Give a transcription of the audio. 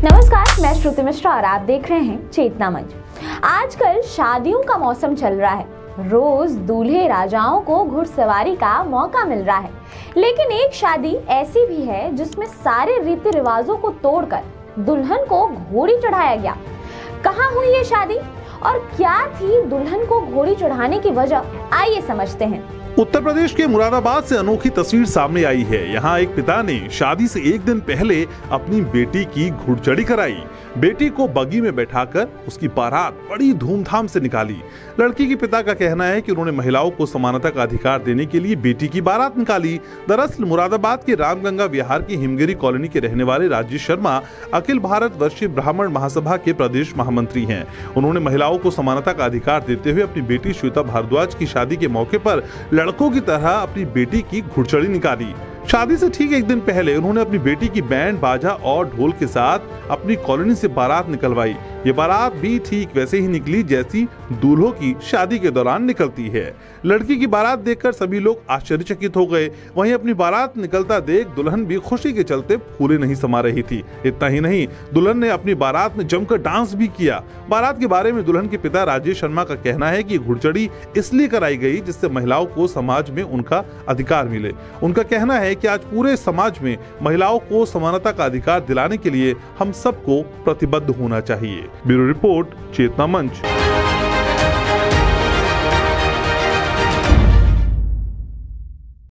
नमस्कार, मैं श्रुति मिश्रा और आप देख रहे हैं चेतना मंच। आजकल शादियों का मौसम चल रहा है। रोज दूल्हे राजाओं को घुड़सवारी का मौका मिल रहा है, लेकिन एक शादी ऐसी भी है जिसमें सारे रीति रिवाजों को तोड़कर दुल्हन को घोड़ी चढ़ाया गया। कहाँ हुई ये शादी और क्या थी दुल्हन को घोड़ी चढ़ाने की वजह, आइए समझते हैं। उत्तर प्रदेश के मुरादाबाद से अनोखी तस्वीर सामने आई है। यहाँ एक पिता ने शादी से एक दिन पहले अपनी बेटी की घुड़चढ़ी कराई। बेटी को बगी में बैठाकर उसकी बारात बड़ी धूमधाम से निकाली। लड़की के पिता का कहना है कि उन्होंने महिलाओं को समानता का अधिकार देने के लिए बेटी की बारात निकाली। दरअसल मुरादाबाद के रामगंगा विहार की हिमगिरी कॉलोनी के रहने वाले राजेश शर्मा अखिल भारत वर्षीय ब्राह्मण महासभा के प्रदेश महामंत्री हैं। उन्होंने महिलाओं को समानता का अधिकार देते हुए अपनी बेटी श्वेता भारद्वाज की शादी के मौके पर लड़कों की तरह अपनी बेटी की घुड़चढ़ी निकाली। शादी से ठीक एक दिन पहले उन्होंने अपनी बेटी की बैंड बाजा और ढोल के साथ अपनी कॉलोनी से बारात निकलवाई। ये बारात भी ठीक वैसे ही निकली जैसी दूल्हों की शादी के दौरान निकलती है। लड़की की बारात देखकर सभी लोग आश्चर्यचकित हो गए। वहीं अपनी बारात निकलता देख दुल्हन भी खुशी के चलते फूले नहीं समा रही थी। इतना ही नहीं, दुल्हन ने अपनी बारात में जमकर डांस भी किया। बारात के बारे में दुल्हन के पिता राजेश शर्मा का कहना है कि घुड़चढ़ी इसलिए कराई गई जिससे महिलाओं को समाज में उनका अधिकार मिले। उनका कहना है कि आज पूरे समाज में महिलाओं को समानता का अधिकार दिलाने के लिए हम सबको प्रतिबद्ध होना चाहिए। ब्यूरो रिपोर्ट, चेतना मंच।